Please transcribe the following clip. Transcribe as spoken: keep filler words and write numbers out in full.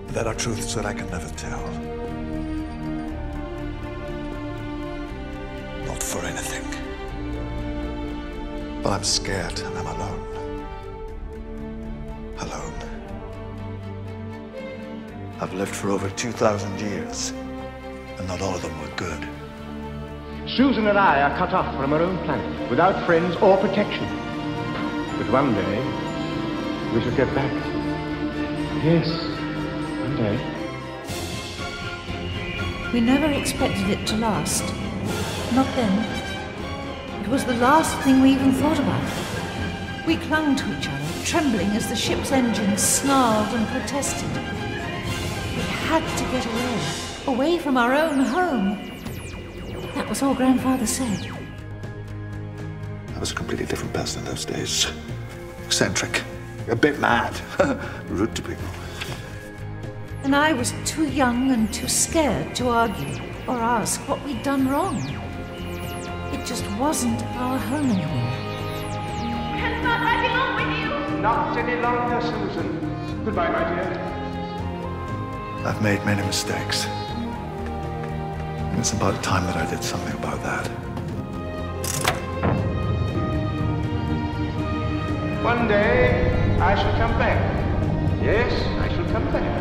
There are truths that I can never tell. Not for anything. But I'm scared and I'm alone. Alone. I've lived for over two thousand years, and not all of them were good. Susan and I are cut off from our own planet, without friends or protection. But one day, we shall get back. Yes, one day. We never expected it to last. Not then. It was the last thing we even thought about. We clung to each other, trembling as the ship's engines snarled and protested. We had to get away, away from our own home. That was all Grandfather said. I was a completely different person in those days. Eccentric, a bit mad, rude to people. And I was too young and too scared to argue or ask what we'd done wrong. It just wasn't our home anymore. Grandfather, I belong with you! Not any longer, Susan. Goodbye, my dear. I've made many mistakes. And it's about time that I did something about that. One day, I shall come back. Yes, I shall come back.